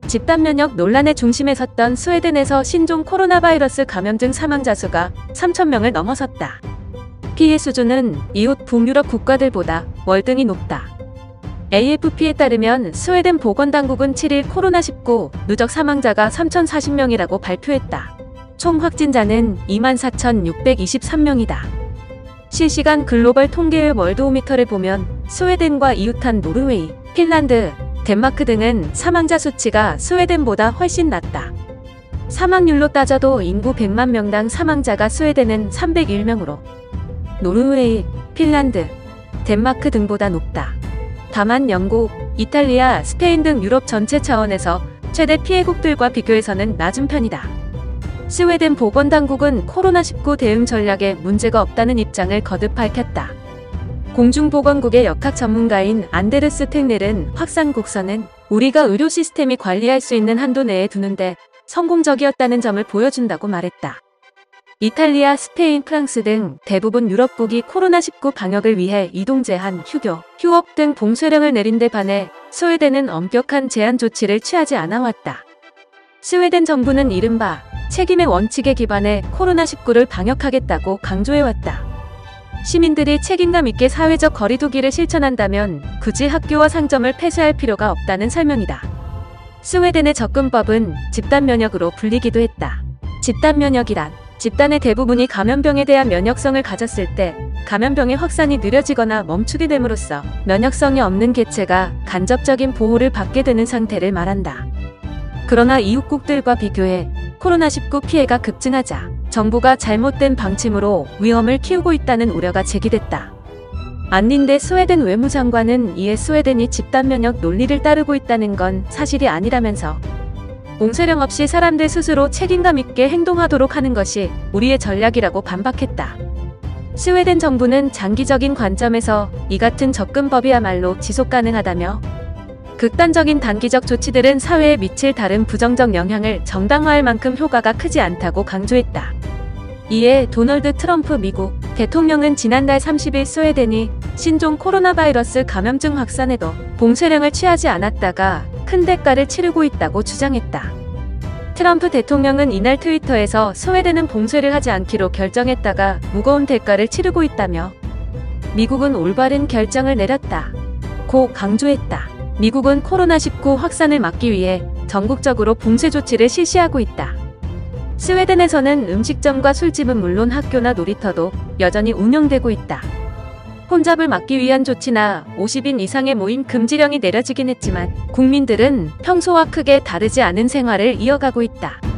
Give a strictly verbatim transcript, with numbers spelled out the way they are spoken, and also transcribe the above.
집단 면역 논란의 중심에 섰던 스웨덴에서 신종 코로나 바이러스 감염증 사망자 수가 삼천 명을 넘어섰다. 피해 수준은 이웃 북유럽 국가들보다 월등히 높다. 에이에프피에 따르면 스웨덴 보건당국은 칠 일 코로나 십구 누적 사망자가 삼천사십 명이라고 발표했다. 총 확진자는 이만 사천육백이십삼 명이다. 실시간 글로벌 통계의 월드오미터를 보면 스웨덴과 이웃한 노르웨이, 핀란드, 덴마크 등은 사망자 수치가 스웨덴보다 훨씬 낮다. 사망률로 따져도 인구 백만 명당 사망자가 스웨덴은 삼백일 명으로 노르웨이, 핀란드, 덴마크 등보다 높다. 다만 영국, 이탈리아, 스페인 등 유럽 전체 차원에서 최대 피해국들과 비교해서는 낮은 편이다. 스웨덴 보건당국은 코로나 십구 대응 전략에 문제가 없다는 입장을 거듭 밝혔다. 공중보건국의 역학 전문가인 안데르스 텍넬은 확산 곡선은 우리가 의료 시스템이 관리할 수 있는 한도 내에 두는데 성공적이었다는 점을 보여준다고 말했다. 이탈리아, 스페인, 프랑스 등 대부분 유럽국이 코로나 십구 방역을 위해 이동 제한, 휴교, 휴업 등 봉쇄령을 내린 데 반해 스웨덴은 엄격한 제한 조치를 취하지 않아왔다. 스웨덴 정부는 이른바 책임의 원칙에 기반해 코로나 십구를 방역하겠다고 강조해왔다. 시민들이 책임감 있게 사회적 거리두기를 실천한다면 굳이 학교와 상점을 폐쇄할 필요가 없다는 설명이다. 스웨덴의 접근법은 집단 면역으로 불리기도 했다. 집단 면역이란 집단의 대부분이 감염병에 대한 면역성을 가졌을 때 감염병의 확산이 느려지거나 멈추게 됨으로써 면역성이 없는 개체가 간접적인 보호를 받게 되는 상태를 말한다. 그러나 이웃국들과 비교해 코로나 십구 피해가 급증하자 정부가 잘못된 방침으로 위험을 키우고 있다는 우려가 제기됐다. 안린데 스웨덴 외무장관은 이에 스웨덴이 집단 면역 논리를 따르고 있다는 건 사실이 아니라면서 봉쇄령 없이 사람들 스스로 책임감 있게 행동하도록 하는 것이 우리의 전략이라고 반박했다. 스웨덴 정부는 장기적인 관점에서 이 같은 접근법이야말로 지속 가능하다며 극단적인 단기적 조치들은 사회에 미칠 다른 부정적 영향을 정당화할 만큼 효과가 크지 않다고 강조했다. 이에 도널드 트럼프 미국 대통령은 지난달 삼십 일 스웨덴이 신종 코로나 바이러스 감염증 확산에도 봉쇄령을 취하지 않았다가 큰 대가를 치르고 있다고 주장했다. 트럼프 대통령은 이날 트위터에서 스웨덴은 봉쇄를 하지 않기로 결정했다가 무거운 대가를 치르고 있다며 미국은 올바른 결정을 내렸다 고 강조했다. 미국은 코로나 십구 확산을 막기 위해 전국적으로 봉쇄 조치를 실시하고 있다. 스웨덴에서는 음식점과 술집은 물론 학교나 놀이터도 여전히 운영되고 있다. 혼잡을 막기 위한 조치나 오십 인 이상의 모임 금지령이 내려지긴 했지만 국민들은 평소와 크게 다르지 않은 생활을 이어가고 있다.